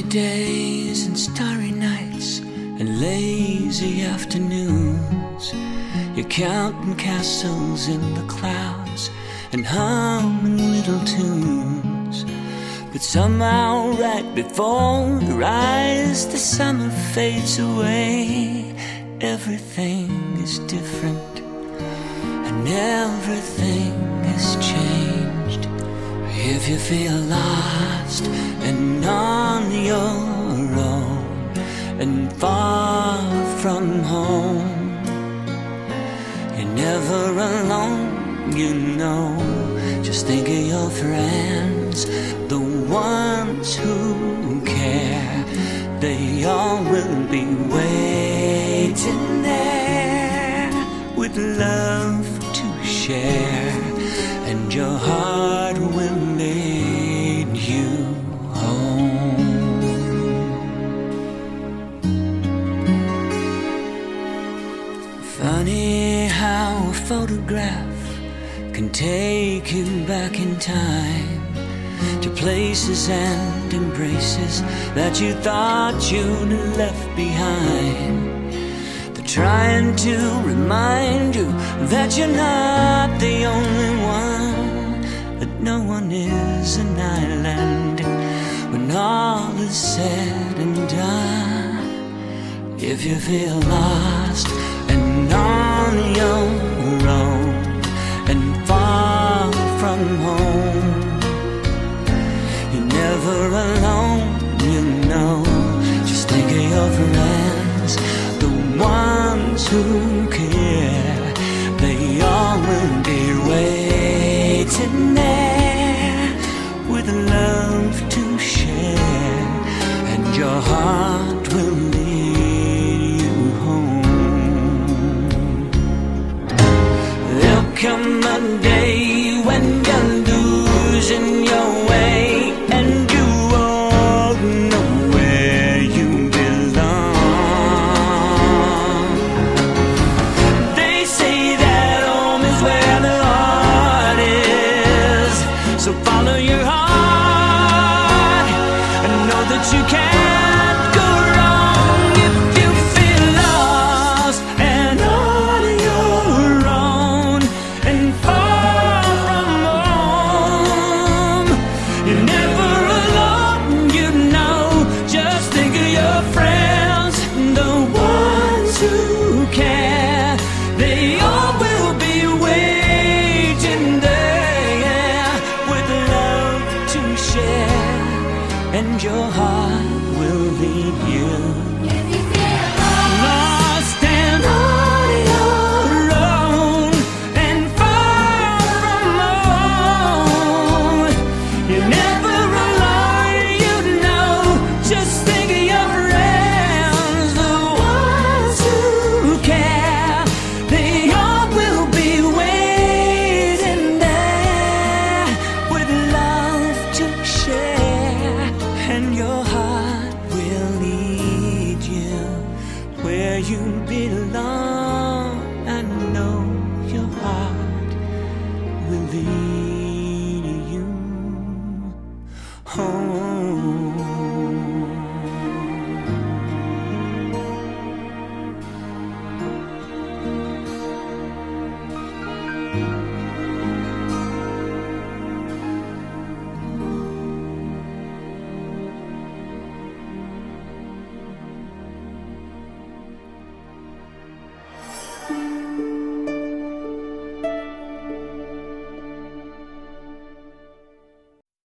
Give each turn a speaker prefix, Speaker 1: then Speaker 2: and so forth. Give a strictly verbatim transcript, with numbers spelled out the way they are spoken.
Speaker 1: days and starry nights and lazy afternoons. You're counting castles in the clouds and humming little tunes. But somehow right before your eyes the summer fades away. Everything is different and everything has changed. If you feel lost and on your own and far from home, you're never alone, you know. Just think of your friends, the ones who care. They all will be waiting there with love to share, and your heart will lead you home. Funny how a photograph can take you back in time to places and embraces that you thought you'd left behind. They're trying to remind you that you're not the only one, that no one is an island when all is said and done. If you feel lost and on your own and far from home, you're never alone, you know. Just think of your friends, the ones who care. They all will be waiting there with love to share, and your heart will lead you home. There'll come a day when you're losing your way and you won't know where you belong. They say that home is where the heart is, so follow